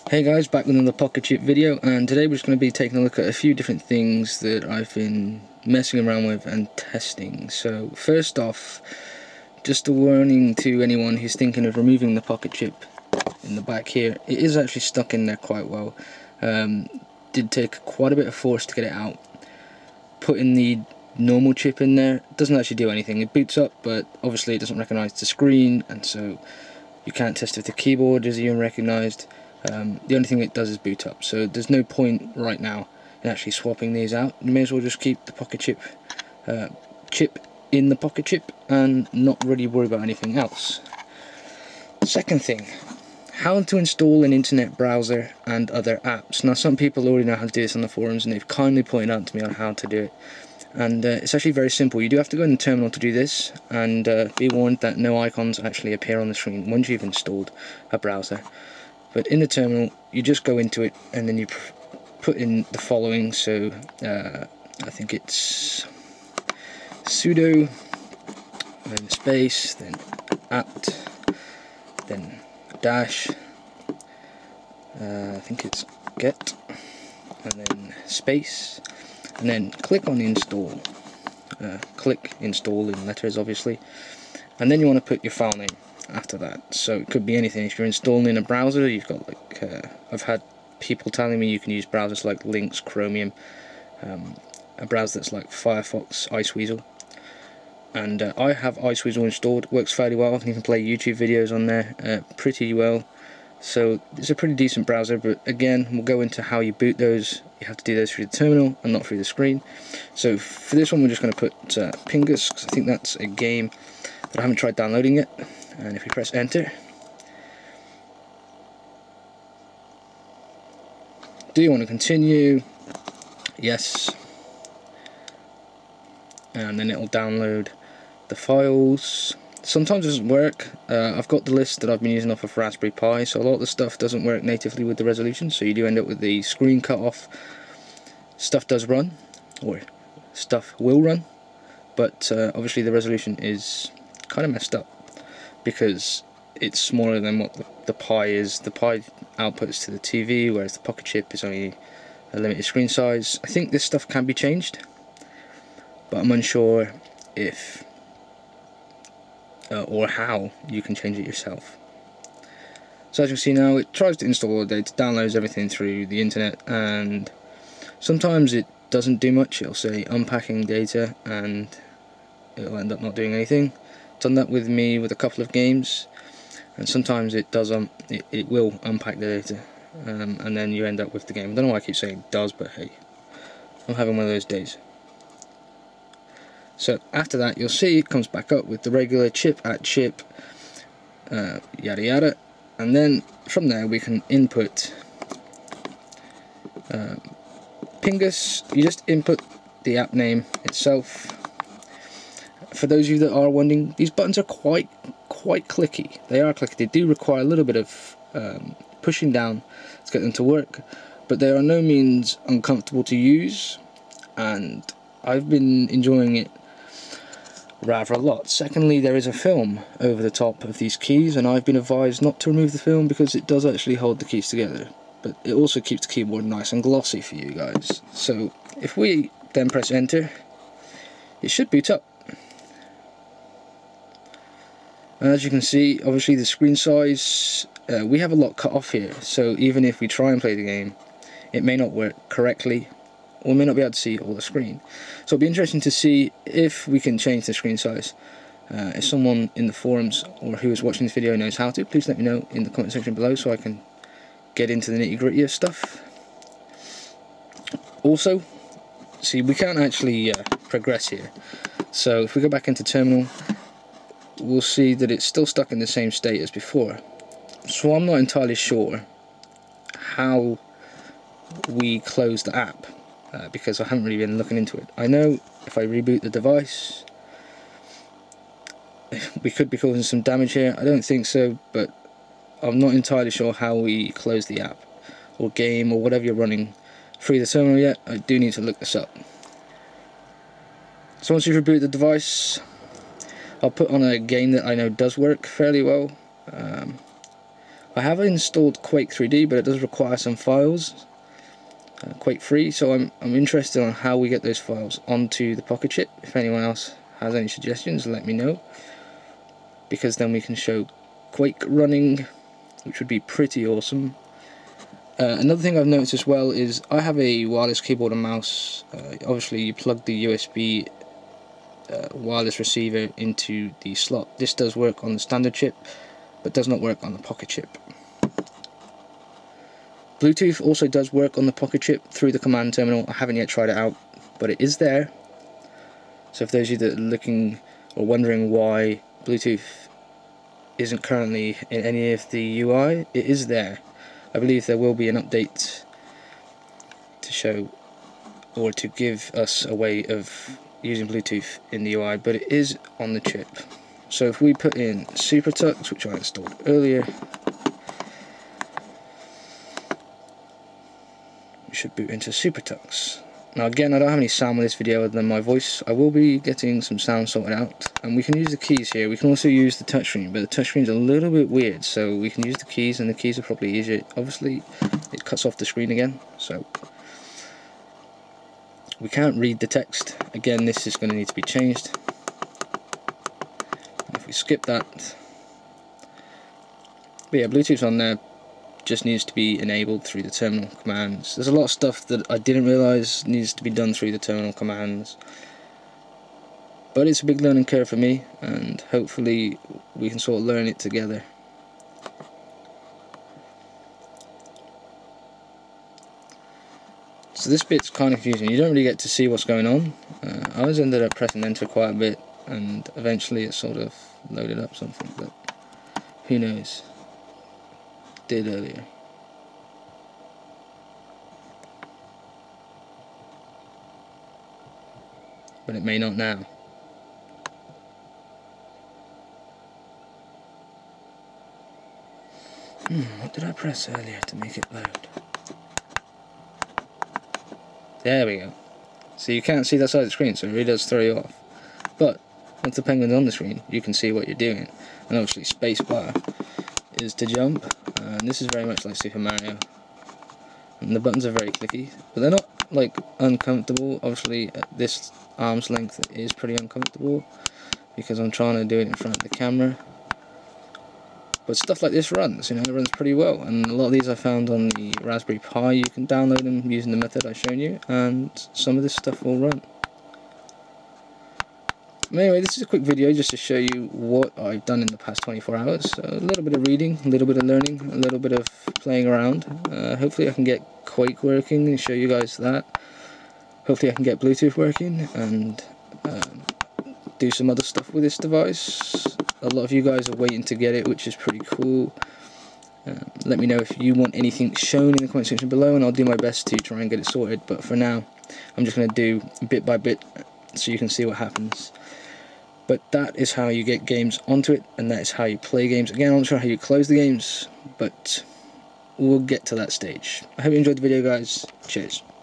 Hey guys, back with another Pocket C.H.I.P video, and today we're just going to be taking a look at a few different things that I've been messing around with and testing. So first off, just a warning to anyone who's thinking of removing the Pocket C.H.I.P in the back here. It is actually stuck in there quite well. Did take quite a bit of force to get it out. Putting the normal chip in there doesn't actually do anything. It boots up, but obviously it doesn't recognise the screen, and so you can't test if the keyboard is even recognised. The only thing it does is boot up, so there's no point right now in actually swapping these out. You may as well just keep the Pocket C.H.I.P chip in the Pocket C.H.I.P and not really worry about anything else. Second thing, how to install an internet browser and other apps. Now some people already know how to do this on the forums, and they've kindly pointed out to me on how to do it. And it's actually very simple. You do have to go in the terminal to do this, and be warned that no icons actually appear on the screen once you've installed a browser. But in the terminal, you just go into it, and then you put in the following. So I think it's sudo, then space, then apt, then dash, I think it's get, and then space, and then click on install. Click install in letters, obviously, and then you want to put your file name after that. So it could be anything. If you're installing in a browser, you've got like I've had people telling me you can use browsers like Lynx, Chromium, a browser that's like Firefox, iceweasel, and I have iceweasel installed. Works fairly well. I can even play YouTube videos on there pretty well. So it's a pretty decent browser, but again, we'll go into how you boot those. You have to do those through the terminal and not through the screen. So for this one, we're just going to put Pingus, because I think that's a game that I haven't tried downloading yet. And if we press enter, do you want to continue? Yes. And then it'll download the files. Sometimes it doesn't work. I've got the list that I've been using off of Raspberry Pi, so a lot of the stuff doesn't work natively with the resolution, so you do end up with the screen cut off. Stuff does run, or stuff will run, but obviously the resolution is kind of messed up, because it's smaller than what the Pi is. The Pi outputs to the TV, whereas the Pocket C.H.I.P is only a limited screen size. I think this stuff can be changed, but I'm unsure if or how you can change it yourself. So as you can see now, it tries to install all the data, downloads everything through the internet, and sometimes it doesn't do much. It'll say unpacking data, and it'll end up not doing anything. Done that with me with a couple of games, and sometimes it does it will unpack the data, and then you end up with the game. I don't know why I keep saying does, but hey, I'm having one of those days. So after that, you'll see it comes back up with the regular chip at chip, yada yada, and then from there we can input Pingus. You just input the app name itself. For those of you that are wondering, these buttons are quite clicky. They are clicky. They do require a little bit of pushing down to get them to work, but they are no means uncomfortable to use, and I've been enjoying it rather a lot. Secondly, there is a film over the top of these keys, and I've been advised not to remove the film because it does actually hold the keys together, but it also keeps the keyboard nice and glossy for you guys. So if we then press enter, it should boot up. And as you can see, obviously the screen size, we have a lot cut off here, so even if we try and play the game, it may not work correctly, or we may not be able to see all the screen. So it'll be interesting to see if we can change the screen size. If someone in the forums or who is watching this video knows how to, please let me know in the comment section below so I can get into the nitty-gritty of stuff. Also, see, we can't actually progress here. So if we go back into terminal, we'll see that it's still stuck in the same state as before. So I'm not entirely sure how we close the app, because I haven't really been looking into it. I know if I reboot the device, we could be causing some damage here. I don't think so, but I'm not entirely sure how we close the app or game or whatever you're running through the terminal yet. I do need to look this up. So once you reboot the device, I'll put on a game that I know does work fairly well. I have installed Quake 3D, but it does require some files, Quake free, so I'm interested on how we get those files onto the Pocket chip. If anyone else has any suggestions, let me know, because then we can show Quake running, which would be pretty awesome. Another thing I've noticed as well is I have a wireless keyboard and mouse. Obviously you plug the USB wireless receiver into the slot. This does work on the standard chip, but does not work on the Pocket chip. Bluetooth also does work on the Pocket chip through the command terminal. I haven't yet tried it out, but it is there. So if those of you that are looking or wondering why Bluetooth isn't currently in any of the UI, it is there. I believe there will be an update to show or to give us a way of using Bluetooth in the UI, but it is on the chip. So if we put in SuperTux, which I installed earlier, we should boot into SuperTux. Now again, I don't have any sound with this video other than my voice. I will be getting some sound sorted out, and we can use the keys here. We can also use the touchscreen, but the touchscreen's a little bit weird, so we can use the keys, and the keys are probably easier. Obviously, it cuts off the screen again, so we can't read the text. Again, this is going to need to be changed. If we skip that, but yeah, Bluetooth's on there. Just needs to be enabled through the terminal commands. There's a lot of stuff that I didn't realise needs to be done through the terminal commands, but it's a big learning curve for me, and hopefully we can sort of learn it together. So this bit's kind of confusing. You don't really get to see what's going on. I was ended up pressing enter quite a bit, and eventually it sort of loaded up something, but who knows. Did earlier. But it may not now. What did I press earlier to make it load? There we go. So you can't see that side of the screen, so it really does throw you off. But once the penguin's on the screen, you can see what you're doing. And obviously spacebar is to jump, and this is very much like Super Mario, and the buttons are very clicky, but they're not like uncomfortable. Obviously at this arm's length it is pretty uncomfortable because I'm trying to do it in front of the camera, but stuff like this runs, you know, it runs pretty well, and a lot of these I found on the Raspberry Pi. You can download them using the method I've shown you, and some of this stuff will run. Anyway, this is a quick video just to show you what I've done in the past 24 hours. So a little bit of reading, a little bit of learning, a little bit of playing around. Hopefully I can get Quake working and show you guys that. Hopefully I can get Bluetooth working and do some other stuff with this device. A lot of you guys are waiting to get it, which is pretty cool. Let me know if you want anything shown in the comment section below, and I'll do my best to try and get it sorted. But for now, I'm just going to do bit by bit so you can see what happens. But that is how you get games onto it, and that is how you play games. Again, I'm not sure how you close the games, but we'll get to that stage. I hope you enjoyed the video, guys. Cheers.